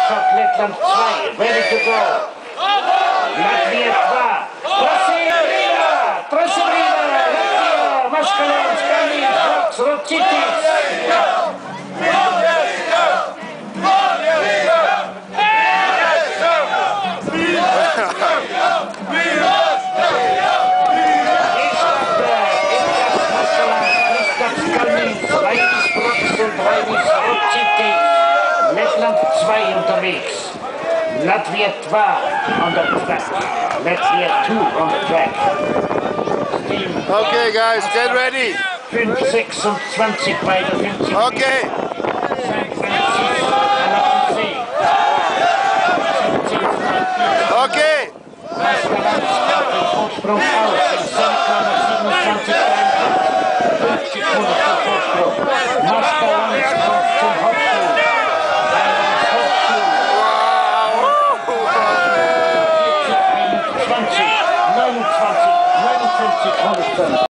Mannschaft Lettland 2, ready to go. Latvia 2, Trasibrina, Latvia, Maškalons, Kalniņš, Žoks, Rocitis. Lettland 2 unterwegs. Latvia 2 on the track. Latvia 2 on the track. Okay, guys, get ready. 5:26 bei der 50. Okay. Okay. Vorsprung aus. Senka mit 27 50 Sekunden Vorsprung. Maškalons kommt zum Hauptstuhl. Wow. 20, 29, 59 Sekunden.